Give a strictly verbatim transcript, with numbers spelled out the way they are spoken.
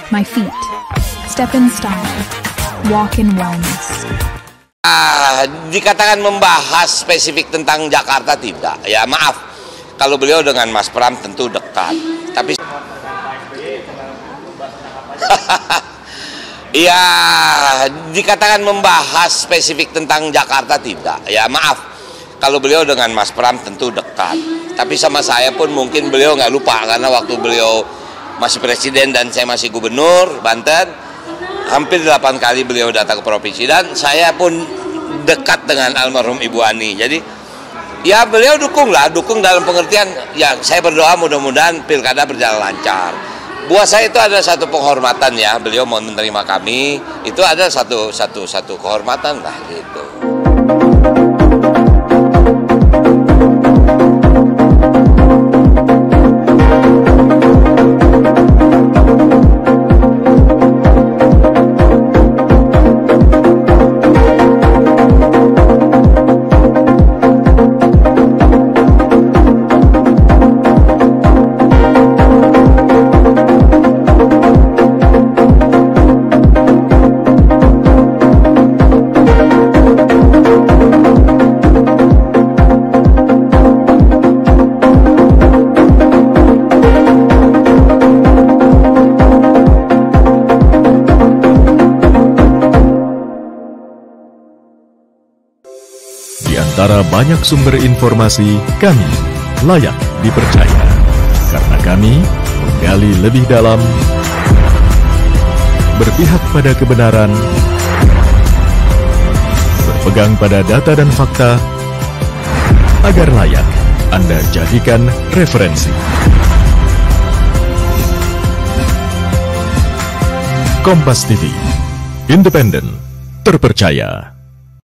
My feet. Step in style. Walk in wellness. Ah, dikatakan membahas spesifik tentang Jakarta tidak. Ya maaf, kalau beliau dengan Mas Pram tentu dekat. Tapi ya dikatakan membahas spesifik tentang Jakarta tidak. Ya maaf, kalau beliau dengan Mas Pram tentu dekat. Tapi sama saya pun mungkin beliau nggak lupa, karena waktu beliau masih presiden dan saya masih gubernur Banten, hampir delapan kali beliau datang ke provinsi, dan saya pun dekat dengan almarhum Ibu Ani. Jadi ya beliau dukung lah, dukung dalam pengertian ya saya berdoa mudah-mudahan pilkada berjalan lancar. Buat saya itu ada satu penghormatan ya, beliau mau menerima kami, itu ada satu satu satu kehormatan lah gitu. Di antara banyak sumber informasi, kami layak dipercaya. Karena kami menggali lebih dalam, berpihak pada kebenaran, berpegang pada data dan fakta, agar layak Anda jadikan referensi. Kompas T V, independen, terpercaya.